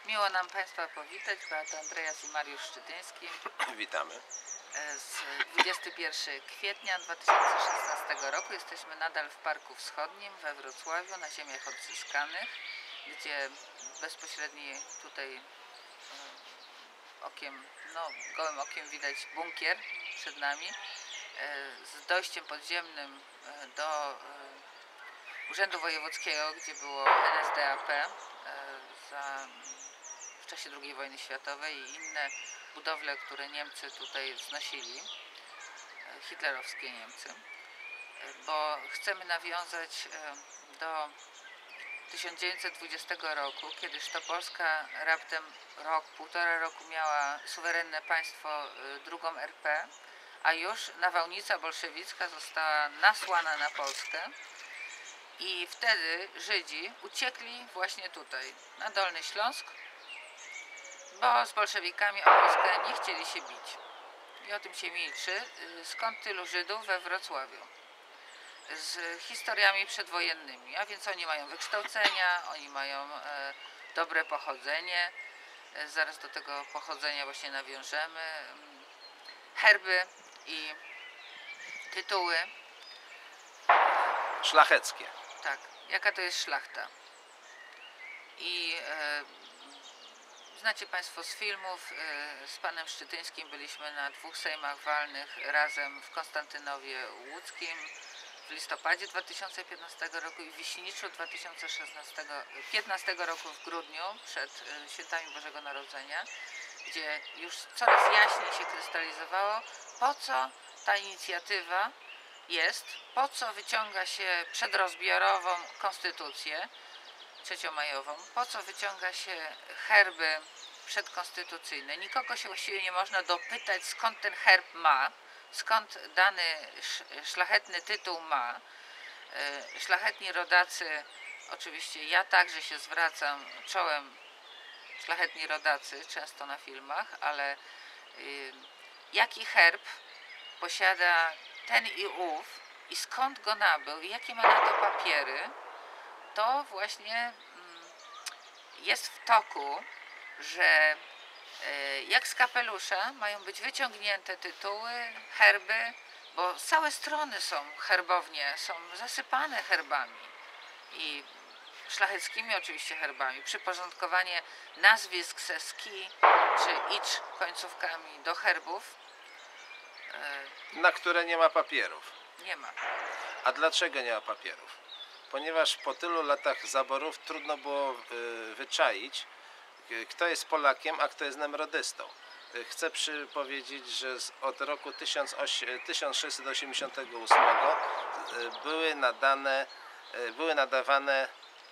Miło nam Państwa powitać. Beata Andreas i Mariusz Szczytyński. Witamy. Z 21 kwietnia 2016 roku jesteśmy nadal w Parku Wschodnim we Wrocławiu, na ziemiach odzyskanych, gdzie bezpośredni tutaj gołym okiem widać bunkier przed nami z dojściem podziemnym do Urzędu Wojewódzkiego, gdzie było NSDAP w czasie II wojny światowej i inne budowle, które Niemcy tutaj wznosili, hitlerowskie Niemcy, bo chcemy nawiązać do 1920 roku, kiedyż to Polska raptem półtora roku miała suwerenne państwo, drugą RP, a już nawałnica bolszewicka została nasłana na Polskę i wtedy Żydzi uciekli właśnie tutaj, na Dolny Śląsk, bo z bolszewikami o Polskę nie chcieli się bić. I o tym się milczy. Skąd tylu Żydów we Wrocławiu? Z historiami przedwojennymi, a więc oni mają wykształcenia, oni mają dobre pochodzenie. Zaraz do tego pochodzenia właśnie nawiążemy. Herby i tytuły. Szlacheckie. Tak, jaka to jest szlachta. I znacie Państwo z filmów, z panem Szczytyńskim byliśmy na 2 sejmach walnych razem w Konstantynowie Łódzkim w listopadzie 2015 roku i w Wiśniczu 2015 roku w grudniu przed świętami Bożego Narodzenia, gdzie już coraz jaśniej się krystalizowało, po co ta inicjatywa jest, po co wyciąga się przedrozbiorową konstytucję trzeciomajową, po co wyciąga się herby przedkonstytucyjne. Nikogo się właściwie nie można dopytać, skąd ten herb ma, skąd dany szlachetny tytuł ma. Szlachetni rodacy, oczywiście ja także się zwracam czołem, szlachetni rodacy, często na filmach, ale jaki herb posiada ten i ów i skąd go nabył i jakie ma na to papiery, to właśnie jest w toku, że jak z kapelusza mają być wyciągnięte tytuły, herby, bo całe strony są herbownie, są zasypane herbami i szlacheckimi oczywiście herbami. Przyporządkowanie nazwisk ze ski czy icz końcówkami do herbów, Na które nie ma papierów. nie ma. A dlaczego nie ma papierów? Ponieważ po tylu latach zaborów trudno było wyczaić, kto jest Polakiem, a kto jest nemrodystą. Chcę powiedzieć, że od roku 1688 były nadawane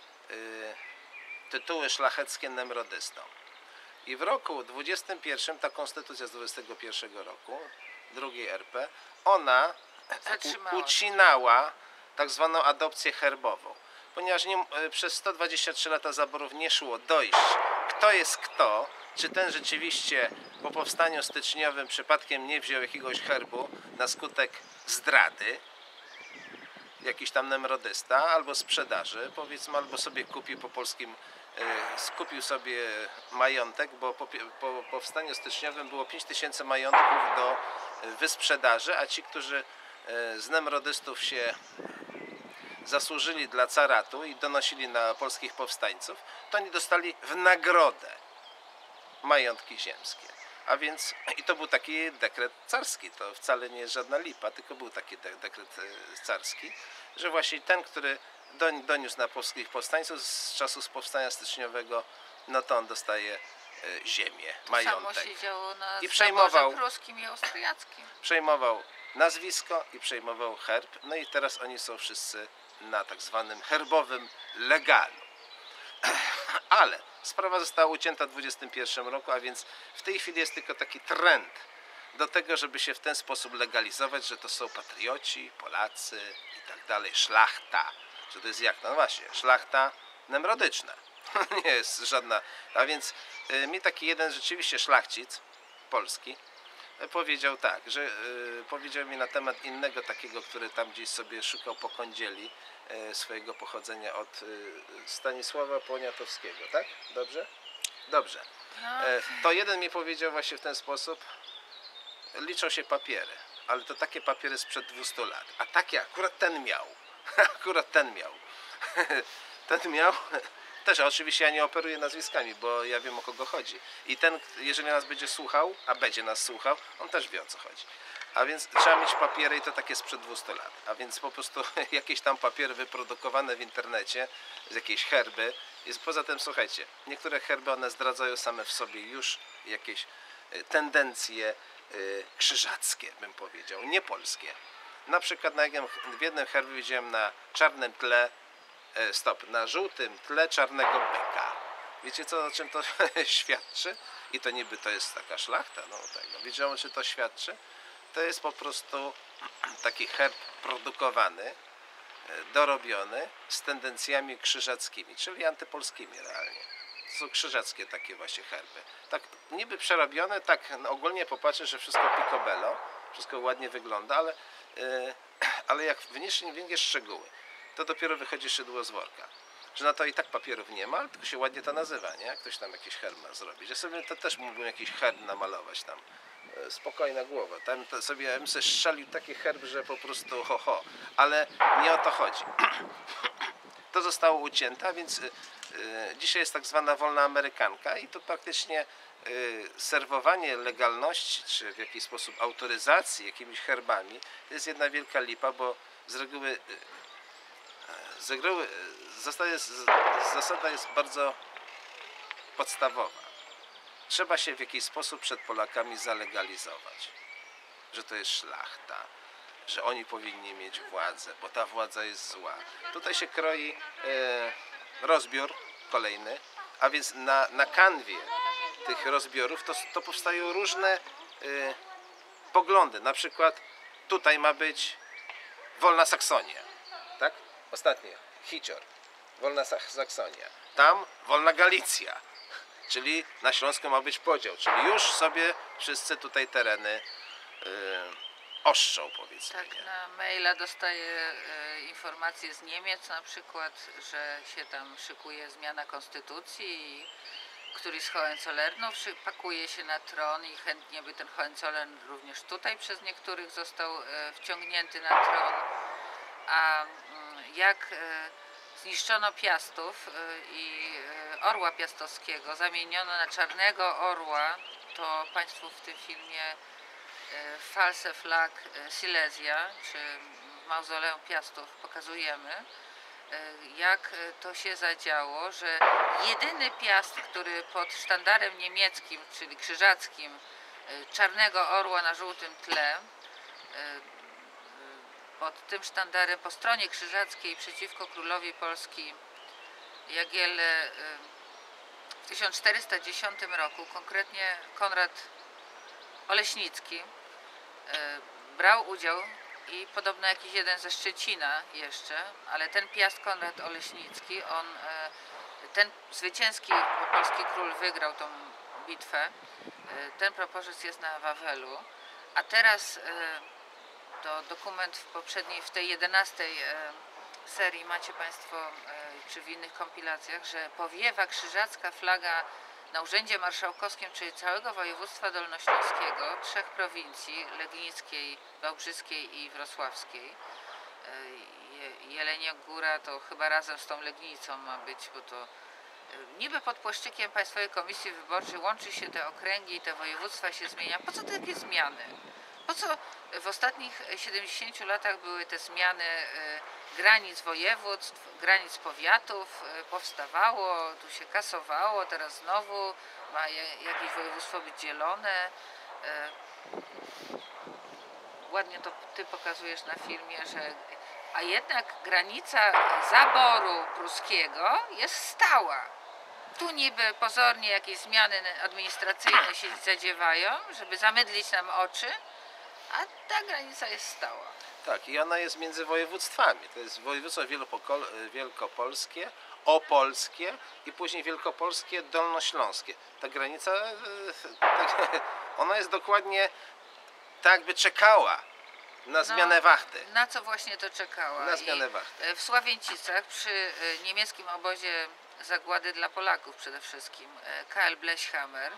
tytuły szlacheckie nemrodystom. I w roku 21, ta konstytucja z 21 roku, drugiej RP, ona ucinała tak zwaną adopcję herbową. Ponieważ przez 123 lata zaborów nie szło dojść, kto jest kto, czy ten rzeczywiście po powstaniu styczniowym przypadkiem nie wziął jakiegoś herbu na skutek zdrady, jakiś tam nemrodysta, albo sprzedaży, powiedzmy, albo sobie kupił po polskim, skupił sobie majątek, bo po powstaniu styczniowym było 5000 majątków do wysprzedaży, a ci, którzy z nemrodystów się zasłużyli dla caratu i donosili na polskich powstańców, to oni dostali w nagrodę majątki ziemskie. A więc, i to był taki dekret carski, to wcale nie jest żadna lipa, tylko był taki dekret carski, że właśnie ten, który doniósł na polskich powstańców z czasów powstania styczniowego, no to on dostaje ziemię, majątek. Samo się działo na I przejmował pruskim i austriackim. Przejmował nazwisko i przejmował herb, no i teraz oni są wszyscy na tak zwanym herbowym legalu. Ale sprawa została ucięta w 2021 roku, a więc w tej chwili jest tylko taki trend do tego, żeby się w ten sposób legalizować, że to są patrioci, Polacy i tak dalej, szlachta. Że to jest jak? No właśnie, szlachta nemrodyczna. Nie jest żadna. A więc mi taki jeden rzeczywiście szlachcic polski powiedział tak, że powiedział mi na temat innego takiego, który tam gdzieś sobie szukał pokądzieli swojego pochodzenia od Stanisława Poniatowskiego, tak? Dobrze? Dobrze. No, To jeden mi powiedział właśnie w ten sposób, liczą się papiery, ale to takie papiery sprzed 200 lat. A takie akurat ten miał. Akurat ten miał. Ten miał. Też oczywiście ja nie operuję nazwiskami, bo ja wiem, o kogo chodzi. I ten, jeżeli nas będzie słuchał, a będzie nas słuchał, on też wie, o co chodzi. A więc trzeba mieć papiery i to takie sprzed 200 lat. A więc po prostu jakieś tam papiery wyprodukowane w internecie, z jakiejś herby. Poza tym, słuchajcie, niektóre herby, one zdradzają same w sobie już jakieś tendencje krzyżackie, bym powiedział, nie polskie. Na przykład w jednym herbie widziałem na czarnym tle, na żółtym tle czarnego byka. Wiecie o czym to świadczy? I to niby to jest taka szlachta, no tego. Wiecie, o czym to świadczy? To jest po prostu taki herb produkowany, dorobiony z tendencjami krzyżackimi, czyli antypolskimi realnie. To są krzyżackie takie właśnie herby. Tak niby przerobione, tak ogólnie popatrzę, że wszystko picobello, wszystko ładnie wygląda, ale jak wnikniesz szczegóły, to dopiero wychodzi szydło z worka. Że na to i tak papierów nie ma, ale tylko się ładnie to nazywa, nie? Jak ktoś tam jakiś herb ma zrobić. Ja sobie to też mógłbym jakiś herb namalować tam. Spokojna głowa. Tam to sobie ja bym sobie strzelił taki herb, że po prostu ho, ale nie o to chodzi. To zostało ucięte, więc dzisiaj jest tak zwana wolna amerykanka i to praktycznie serwowanie legalności, czy w jakiś sposób autoryzacji jakimiś herbami, to jest jedna wielka lipa, bo z reguły zasada jest bardzo podstawowa. Trzeba się w jakiś sposób przed Polakami zalegalizować, że to jest szlachta, że oni powinni mieć władzę, bo ta władza jest zła. Tutaj się kroi rozbiór kolejny, a więc na kanwie tych rozbiorów to powstają różne poglądy. Na przykład tutaj ma być wolna Saksonia, tak? Ostatnie, Hicior, wolna Saksonia. Tam wolna Galicja, czyli na Śląsku ma być podział, czyli już sobie wszyscy tutaj tereny oszczą, powiedzmy. tak, na maila dostaję informacje z Niemiec na przykład, że się tam szykuje zmiana konstytucji i któryś z Hohenzollernów pakuje się na tron i chętnie by ten Hohenzollern również tutaj przez niektórych został wciągnięty na tron. A jak zniszczono Piastów i orła piastowskiego zamieniono na czarnego orła, to Państwu w tym filmie False Flag Silesia, czy Mauzoleum Piastów pokazujemy, jak to się zadziało, że jedyny Piast, który pod sztandarem niemieckim, czyli krzyżackim, czarnego orła na żółtym tle, pod tym sztandarem po stronie krzyżackiej przeciwko królowi Polski Jagielle w 1410 roku, konkretnie Konrad Oleśnicki brał udział i podobno jakiś jeden ze Szczecina jeszcze, ale ten Piast Konrad Oleśnicki, ten zwycięski, bo polski król wygrał tą bitwę, ten propozyc jest na Wawelu, a teraz to dokument w tej 11 serii macie Państwo, czy w innych kompilacjach, że powiewa krzyżacka flaga na Urzędzie Marszałkowskim, czyli całego województwa dolnośląskiego, 3 prowincji, legnickiej, wałbrzyskiej i wrocławskiej. Jeleniogóra to chyba razem z tą Legnicą ma być, bo to niby pod płaszczykiem Państwowej Komisji Wyborczej łączy się te okręgi i te województwa się zmienia. Po co takie zmiany? Po co w ostatnich 70 latach były te zmiany granic województw, granic powiatów, powstawało, tu się kasowało, teraz znowu ma jakieś województwo być dzielone. Ładnie to Ty pokazujesz na filmie, że a jednak granica zaboru pruskiego jest stała. Tu niby pozornie jakieś zmiany administracyjne się zadziewają, żeby zamydlić nam oczy, a ta granica jest stała. Tak, i ona jest między województwami. To jest województwo wielkopolskie, opolskie i później wielkopolskie, dolnośląskie. Ta granica, ona jest dokładnie tak, jakby czekała Na zmianę wachty. Na co właśnie to czekała? Na zmianę wachty. W Sławięcicach przy niemieckim obozie zagłady dla Polaków przede wszystkim, KL Blechhammer,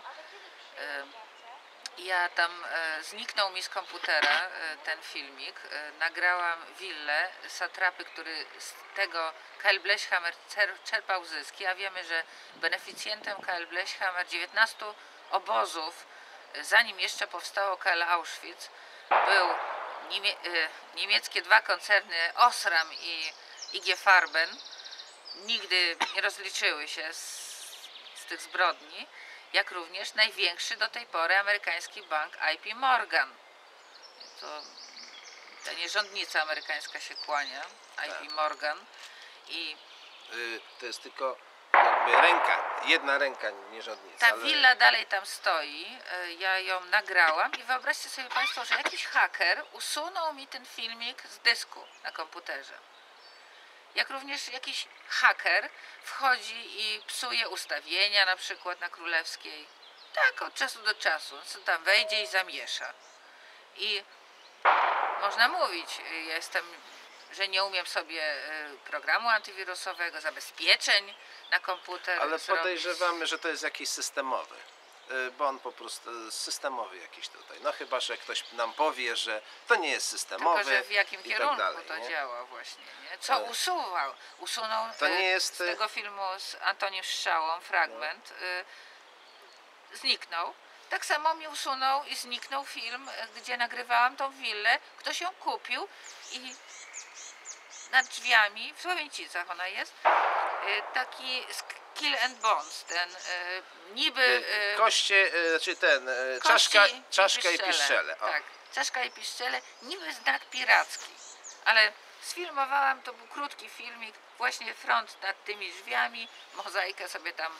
ja tam zniknął mi z komputera ten filmik, nagrałam willę satrapy, który z tego KL Blechhammer czerpał zyski, a wiemy, że beneficjentem KL Blechhammer 19 obozów, zanim jeszcze powstało KL Auschwitz, był niemieckie dwa koncerny Osram i IG Farben. Nigdy nie rozliczyły się z tych zbrodni, jak również największy do tej pory amerykański bank JP Morgan. To ta nierządnica amerykańska się kłania, JP Morgan. I to jest tylko jakby ręka, jedna ręka nierządnica. ta willa dalej tam stoi, ja ją nagrałam i wyobraźcie sobie Państwo, że jakiś haker usunął mi ten filmik z dysku na komputerze. Jak również jakiś haker wchodzi i psuje ustawienia, na przykład na Królewskiej. Tak, od czasu do czasu. Co tam wejdzie i zamiesza. I można mówić, że nie umiem sobie programu antywirusowego, zabezpieczeń na komputer Ale zrobić. podejrzewamy, że to jest jakiś systemowy. Bo on po prostu systemowy jakiś tutaj. No chyba, że ktoś nam powie, że to nie jest systemowy. Tylko, że w jakim kierunku tak dalej, to nie? działa właśnie, nie? Co usuwał? Usunął To nie jest... z tego filmu z Antonim Strzałą fragment. Zniknął. Tak samo mi usunął i zniknął film, gdzie nagrywałam tą willę. Ktoś ją kupił i nad drzwiami, w Sławięcicach ona jest, taki Kill and Bones, ten niby... Koście, znaczy czaszka i piszczele. O. Tak, czaszka i piszczele, niby znak piracki, ale sfilmowałam, to był krótki filmik, właśnie front nad tymi drzwiami, mozaikę sobie tam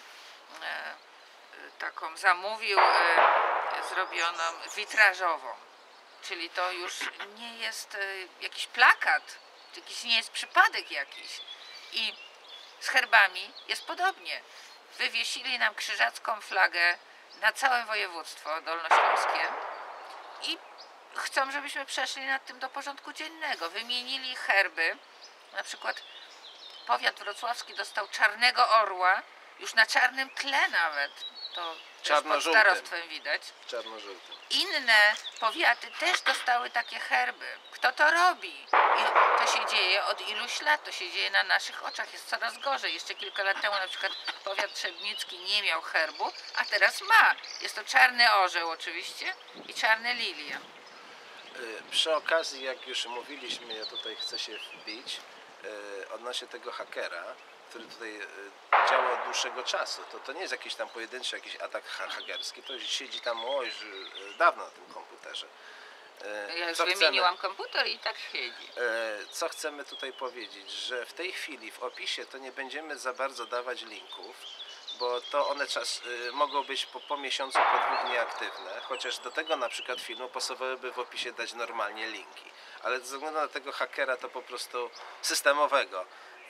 taką zamówił, zrobioną witrażową, czyli to już nie jest jakiś plakat, nie jest przypadek jakiś. I z herbami jest podobnie. Wywiesili nam krzyżacką flagę na całe województwo dolnośląskie i chcą, żebyśmy przeszli nad tym do porządku dziennego. Wymienili herby, na przykład powiat wrocławski dostał czarnego orła, już na czarnym tle nawet, to też pod starostwem widać. Czarno-żółtym. Inne powiaty też dostały takie herby. Kto to robi? I to się dzieje od iluś lat, to się dzieje na naszych oczach, jest coraz gorzej. Jeszcze kilka lat temu na przykład powiat trzebnicki nie miał herbu, a teraz ma. Jest to czarny orzeł oczywiście i czarny lilie. Przy okazji, jak już mówiliśmy, ja tutaj chcę się wbić odnośnie tego hakera, który tutaj działa od dłuższego czasu. To nie jest jakiś tam pojedynczy jakiś atak hakerski, to siedzi tam już dawno na tym komputerze. Ja już wymieniłam komputer i tak siedzi. Co chcemy tutaj powiedzieć, że w tej chwili w opisie to nie będziemy za bardzo dawać linków, bo to one mogą być po miesiącu, po 2 nieaktywne, chociaż do tego na przykład filmu pasowałyby w opisie dać normalnie linki. Ale ze względu na tego hakera to po prostu systemowego,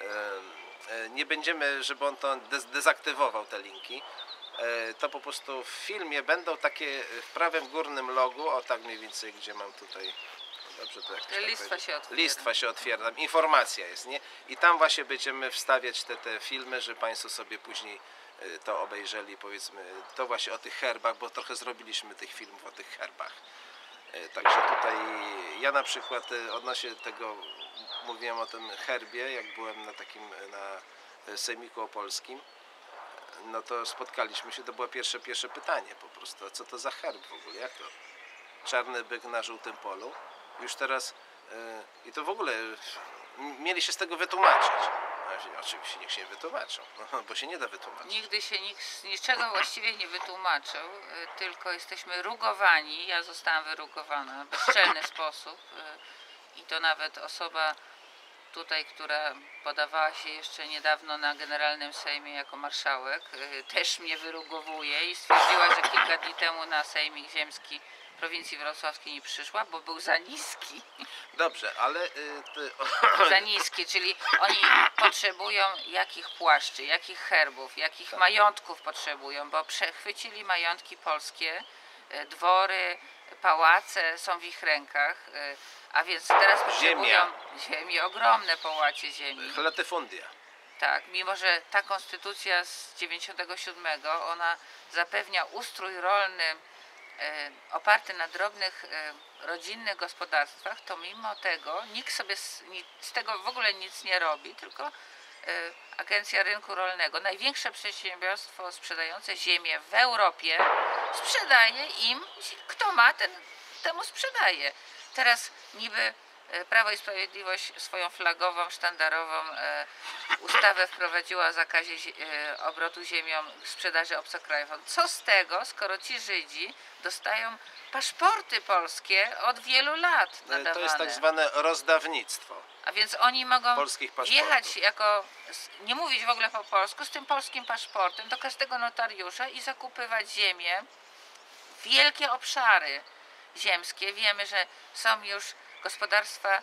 nie będziemy, żeby on to dezaktywował te linki, to po prostu w filmie będą takie w prawym górnym logu, o tak mniej więcej, gdzie mam tutaj, dobrze, to jak listwa się otwiera, tam informacja jest, nie? I tam właśnie będziemy wstawiać te filmy, że Państwo sobie później to obejrzeli, powiedzmy, to właśnie o tych herbach, bo trochę zrobiliśmy tych filmów o tych herbach. Także tutaj ja na przykład odnośnie tego mówiłem o tym herbie, jak byłem na takim sejmiku opolskim, no to spotkaliśmy się, to było pierwsze pytanie po prostu, a co to za herb w ogóle, jak to? Czarny byk na żółtym polu, już teraz i to w ogóle mieli się z tego wytłumaczyć. Oczywiście nikt się nie wytłumaczył, bo się nie da wytłumaczyć. Nigdy się nikt z niczego właściwie nie wytłumaczył, tylko jesteśmy rugowani. Ja zostałam wyrugowana w bezczelny sposób i to nawet osoba tutaj, która podawała się jeszcze niedawno na Generalnym Sejmie jako marszałek, też mnie wyrugowuje i stwierdziła, że kilka dni temu na Sejmik Ziemski prowincji wrocławskiej nie przyszła, bo był za niski. Dobrze, ale... Za niski, czyli oni potrzebują jakich płaszczy, jakich herbów, jakich majątków potrzebują, bo przechwycili majątki polskie dwory, pałace są w ich rękach, a więc teraz potrzebują ziemi, ogromne połacie ziemi. Latyfundia. Tak, mimo że ta konstytucja z 97, ona zapewnia ustrój rolny oparty na drobnych rodzinnych gospodarstwach, to mimo tego nikt sobie z tego w ogóle nic nie robi, tylko Agencja Rynku Rolnego, największe przedsiębiorstwo sprzedające ziemię w Europie, sprzedaje im, kto ma, temu sprzedaje. Teraz niby Prawo i Sprawiedliwość swoją flagową, sztandarową ustawę wprowadziła o zakazie obrotu ziemią, sprzedaży obcokrajowcom. Co z tego, skoro ci Żydzi dostają paszporty polskie od wielu lat nadawane. To jest tak zwane rozdawnictwo. A więc oni mogą wjechać jako, nie mówić w ogóle po polsku, z tym polskim paszportem do każdego notariusza i zakupywać ziemię, wielkie obszary ziemskie. Wiemy, że są już gospodarstwa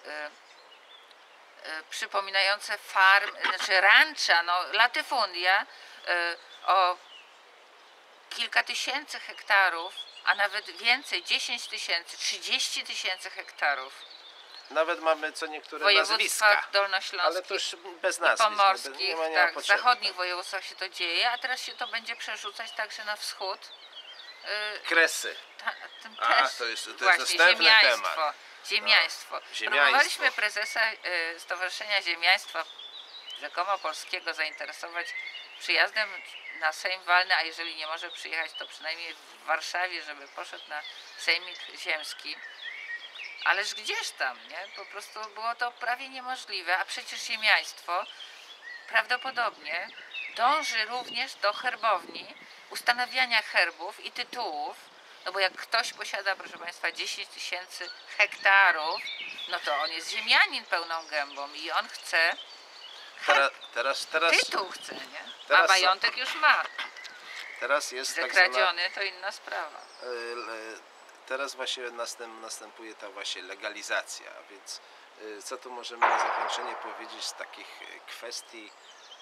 przypominające znaczy rancza, latyfundia o kilka tysięcy hektarów, a nawet więcej, 10 000, 30 000 hektarów. Nawet mamy co niektóre województwach nazwiska, dolnośląskich, ale to już bez nazwisk, pomorskich, tak, w zachodnich tak. województwach się to dzieje, a teraz się to będzie przerzucać także na wschód. Kresy. To jest właśnie, następny temat. Ziemiaństwo. Próbowaliśmy prezesa Stowarzyszenia Ziemiaństwa rzekomo polskiego zainteresować przyjazdem na Sejm Walny, a jeżeli nie może przyjechać, to przynajmniej w Warszawie, żeby poszedł na Sejmik Ziemski. Ależ gdzież tam, nie? Po prostu było to prawie niemożliwe, a przecież ziemiaństwo prawdopodobnie dąży również do herbowni, ustanawiania herbów i tytułów, no bo jak ktoś posiada, proszę Państwa, 10 000 hektarów, no to on jest ziemianin pełną gębą i on chce Teraz tytuł chce, nie? A majątek już ma. Teraz jest że kradziony to inna sprawa. Teraz właśnie następuje ta właśnie legalizacja, a więc co tu możemy na zakończenie powiedzieć z takich kwestii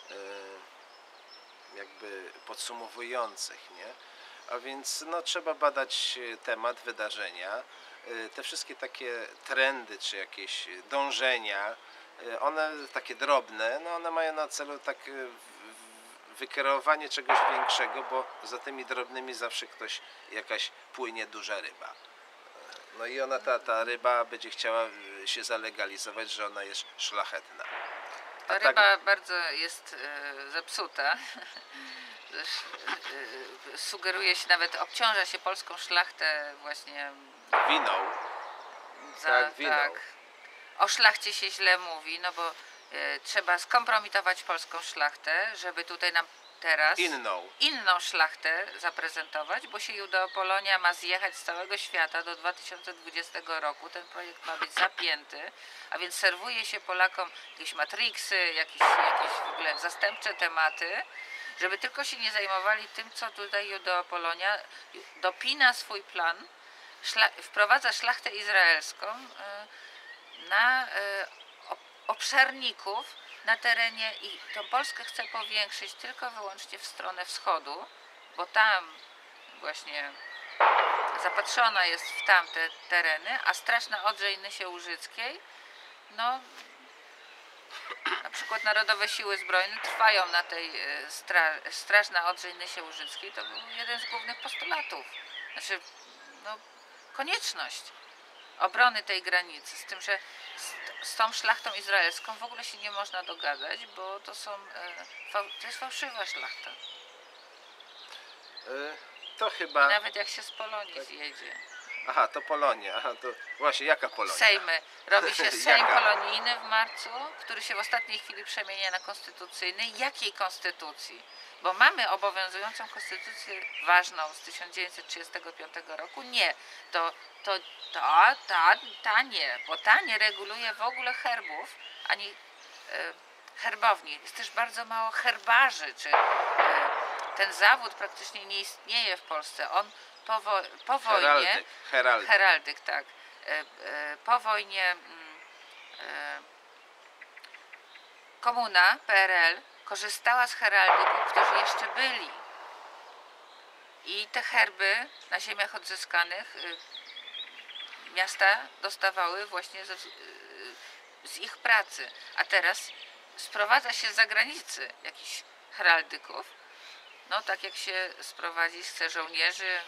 jakby podsumowujących, nie? A więc trzeba badać temat, wydarzenia, te wszystkie takie trendy czy jakieś dążenia, one takie drobne, one mają na celu tak wykierowanie czegoś większego, bo za tymi drobnymi zawsze jakaś płynie duża ryba. No i ona, ta ryba będzie chciała się zalegalizować, że ona jest szlachetna. Ta ryba bardzo jest zepsuta. Sugeruje się, nawet obciąża się polską szlachtę właśnie winą. Winą. Tak. O szlachcie się źle mówi, no bo trzeba skompromitować polską szlachtę, żeby tutaj nam teraz inną szlachtę zaprezentować, bo się Judeo-Polonia ma zjechać z całego świata do 2020 roku. Ten projekt ma być zapięty, a więc serwuje się Polakom jakieś matriksy, jakieś w ogóle zastępcze tematy, żeby tylko się nie zajmowali tym, co tutaj Judeo-Polonia dopina swój plan, wprowadza szlachtę izraelską na obszarników na terenie i tą Polskę chce powiększyć tylko wyłącznie w stronę wschodu, bo tam właśnie zapatrzona jest w tamte tereny, a Straż na Odrze i Nysie Łużyckiej, na przykład Narodowe Siły Zbrojne trwają na tej Straż na Odrze i Nysie Łużyckiej, to był jeden z głównych postulatów, znaczy konieczność obrony tej granicy, z tym, że z tą szlachtą izraelską w ogóle się nie można dogadać, bo to jest fałszywa szlachta. To chyba... I nawet jak się z Polonii zjedzie. Aha, to Polonia. Aha, to właśnie jaka Polonia? Sejmy. Robi się Sejm polonijny w marcu, który się w ostatniej chwili przemienia na konstytucyjny. Jakiej konstytucji? Bo mamy obowiązującą konstytucję ważną z 1935 roku. Nie. Ta nie, bo ta nie reguluje w ogóle herbów, ani herbowni. Jest też bardzo mało herbarzy, czy ten zawód praktycznie nie istnieje w Polsce. On po wojnie... Heraldyk, tak. Po wojnie komuna, PRL, korzystała z heraldyków, którzy jeszcze byli. I te herby na ziemiach odzyskanych miasta dostawały właśnie z ich pracy. A teraz sprowadza się z zagranicy jakichś heraldyków, no tak jak się sprowadzić chce żołnierzy,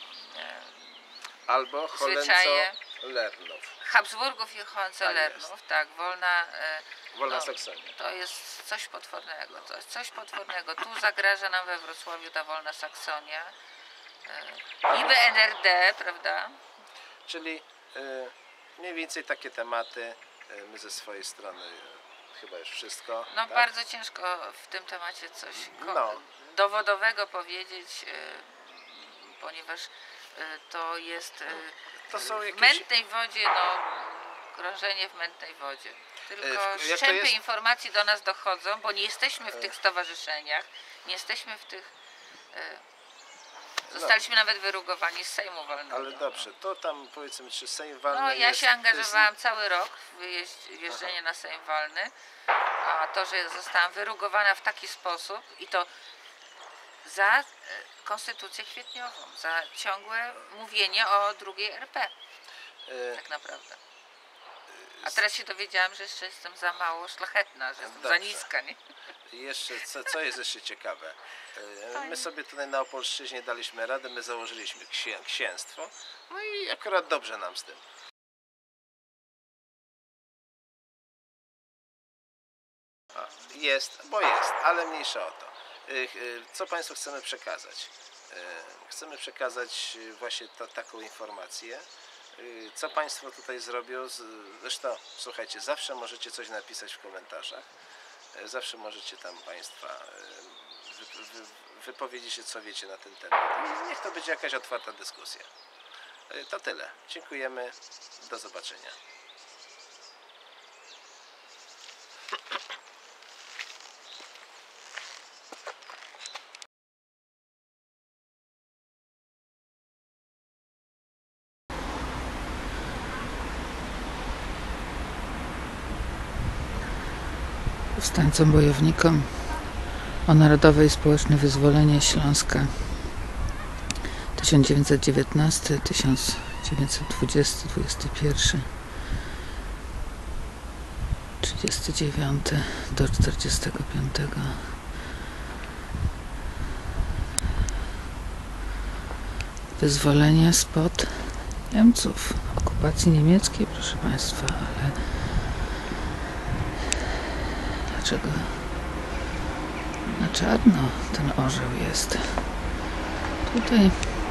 Albo zwyczaje Hohenzollernów. Habsburgów i Hohenzollernów, tak, wolna Saksonia. To jest coś potwornego, coś potwornego. Tu zagraża nam we Wrocławiu ta wolna Saksonia, niby NRD, prawda? Czyli mniej więcej takie tematy. My ze swojej strony chyba już wszystko. No tak? bardzo ciężko w tym temacie coś No. dowodowego powiedzieć, ponieważ to jest To są w jakieś... mętnej wodzie, krążenie w mętnej wodzie. Tylko szczępy informacji do nas dochodzą, bo nie jesteśmy w tych stowarzyszeniach, nie jesteśmy w tych... Zostaliśmy nawet wyrugowani z Sejmu Walnego. Ale dobrze, to tam powiedzmy, czy Sejm Walny No ja jest, się angażowałam cały rok w jeżdżenie na Sejm Walny, a to, że zostałam wyrugowana w taki sposób i to za konstytucję kwietniową, za ciągłe mówienie o drugiej RP, tak naprawdę. A teraz się dowiedziałam, że jeszcze jestem za mało szlachetna, że jestem za niska, nie? Jeszcze, co jest jeszcze ciekawe, my sobie tutaj na Opolszczyźnie daliśmy radę, my założyliśmy księstwo, no i akurat dobrze nam z tym. Jest, ale mniejsza o to. Co Państwu chcemy przekazać? Chcemy przekazać właśnie taką informację, co Państwo tutaj zrobią. Zresztą, słuchajcie, zawsze możecie coś napisać w komentarzach. Zawsze możecie tam Państwa wypowiedzieć się, co wiecie na ten temat. I niech to będzie jakaś otwarta dyskusja. To tyle. Dziękujemy. Do zobaczenia. Powstańcom, bojownikom o narodowe i społeczne wyzwolenie Śląska 1919, 1920, 21, 39 do 45. Wyzwolenie spod Niemców, okupacji niemieckiej, proszę Państwa, ale dlaczego na czarno ten orzeł jest? Tutaj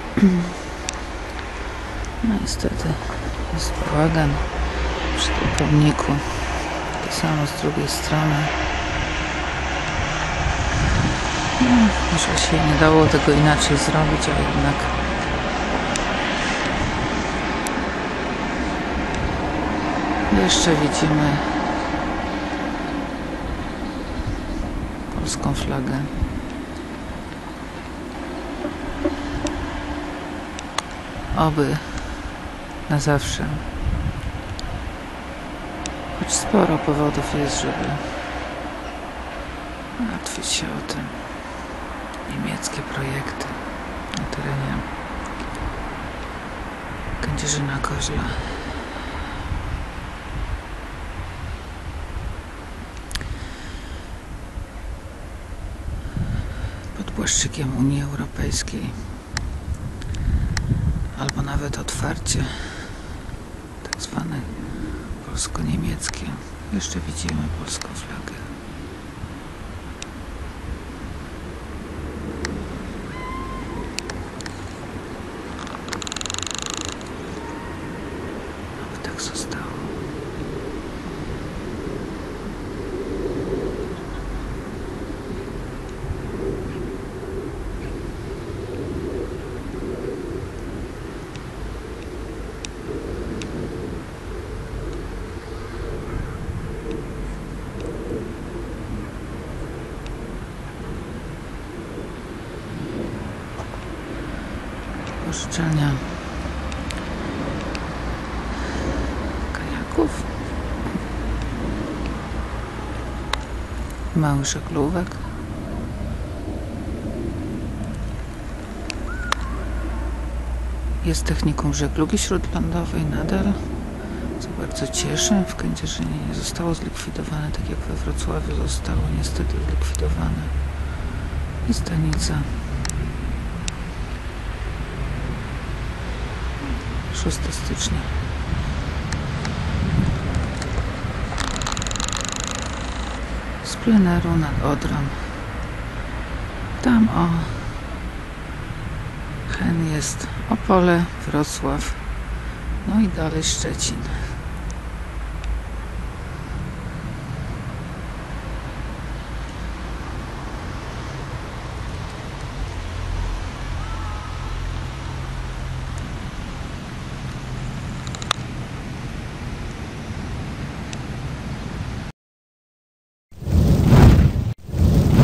no niestety jest bałagan przy tym pomniku. To samo z drugiej strony. No, może się nie dało tego inaczej zrobić, a jednak jeszcze widzimy polską flagę. Oby na zawsze. Choć sporo powodów jest, żeby martwić się o tym. Niemieckie projekty na terenie Kędzierzyna-Koźla. Pod płaszczykiem Unii Europejskiej. Albo nawet otwarcie tak zwane polsko-niemieckie. Jeszcze widzimy polską flagę. Aby tak zostało. Pożyczalnia kajaków, małych żaglówek. Jest technikum żeglugi śródlądowej nadal, co bardzo cieszy. W Kędzierzynie nie zostało zlikwidowane, tak jak we Wrocławiu zostało niestety zlikwidowane. I stanica 6 stycznia. Z pleneru nad Odrą. Tam o Hen jest Opole, Wrocław, no i dalej Szczecin.